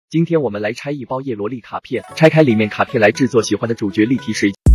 今天我们来拆一包叶罗丽卡片，拆开里面卡片来制作喜欢的主角立体水。